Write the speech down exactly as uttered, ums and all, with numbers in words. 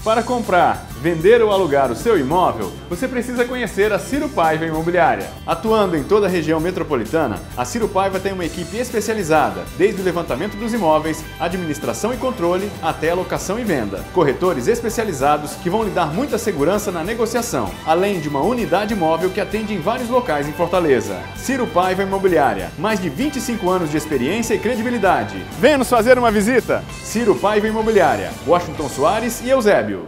Para comprar, vender ou alugar o seu imóvel, você precisa conhecer a Ciro Paiva Imobiliária. Atuando em toda a região metropolitana, a Ciro Paiva tem uma equipe especializada, desde o levantamento dos imóveis, administração e controle, até a locação e venda. Corretores especializados que vão lhe dar muita segurança na negociação, além de uma unidade móvel que atende em vários locais em Fortaleza. Ciro Paiva Imobiliária, mais de vinte e cinco anos de experiência e credibilidade. Venha nos fazer uma visita! Ciro Paiva Imobiliária, Washington Soares e Eusébio.